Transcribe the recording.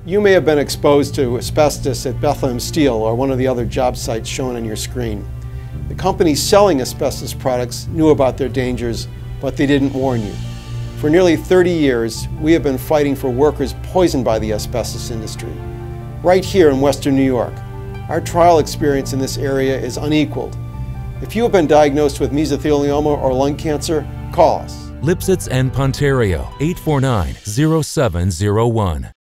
You may have been exposed to asbestos at Bufflao Steel or one of the other job sites shown on your screen. The companies selling asbestos products knew about their dangers, but they didn't warn you. For nearly 30 years, we have been fighting for workers poisoned by the asbestos industry. Right here in Western New York, our trial experience in this area is unequaled. If you have been diagnosed with mesothelioma or lung cancer, call us. Lipsitz and Ponterio, 849-0701.